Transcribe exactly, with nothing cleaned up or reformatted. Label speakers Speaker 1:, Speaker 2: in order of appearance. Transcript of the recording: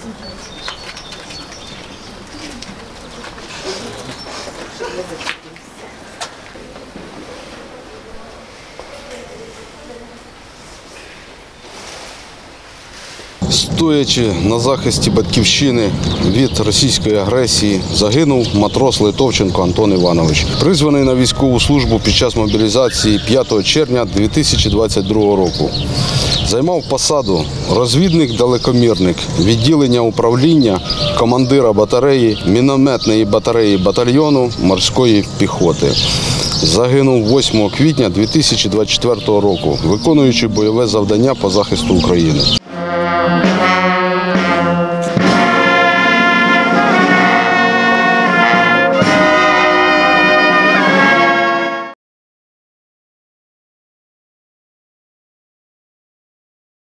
Speaker 1: Стоячи на захисті батьківщини від російської агресії, загинув матрос Литовченко Антон Іванович, призваний на військову службу під час мобілізації п'ятого червня дві тисячі двадцять другого року. Займав посаду розвідник-далекомірник, відділення управління, командира батареї, мінометної батареї батальйону морської піхоти. Загинув восьмого квітня дві тисячі двадцять четвертого року, виконуючи бойове завдання по захисту України.